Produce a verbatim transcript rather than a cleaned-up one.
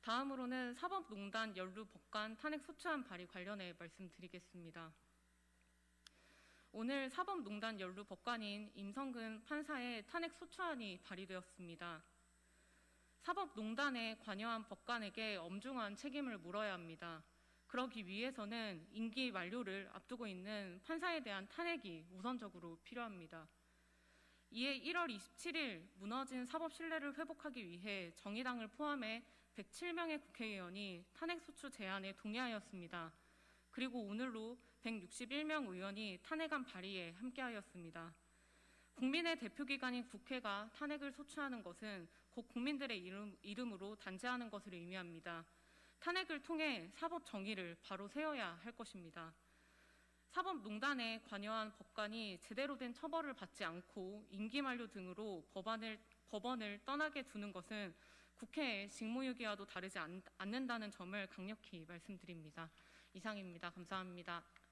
다음으로는 사법농단 연루 법관 탄핵 소추안 발의 관련해 말씀드리겠습니다. 오늘 사법농단 연루 법관인 임성근 판사의 탄핵 소추안이 발의되었습니다. 사법농단에 관여한 법관에게 엄중한 책임을 물어야 합니다. 그러기 위해서는 임기 만료를 앞두고 있는 판사에 대한 탄핵이 우선적으로 필요합니다. 이에 일월 이십칠일 무너진 사법 신뢰를 회복하기 위해 정의당을 포함해 백칠 명의 국회의원이 탄핵소추 제안에 동의하였습니다. 그리고 오늘로 백육십일 명 의원이 탄핵안 발의에 함께하였습니다. 국민의 대표기관인 국회가 탄핵을 소추하는 것은 곧 국민들의 이름, 이름으로 단죄하는 것을 의미합니다. 탄핵을 통해 사법 정의를 바로 세워야 할 것입니다. 사법농단에 관여한 법관이 제대로 된 처벌을 받지 않고 임기 만료 등으로 법안을, 법원을 떠나게 두는 것은 국회의 직무유기와도 다르지 않, 않는다는 점을 강력히 말씀드립니다. 이상입니다. 감사합니다.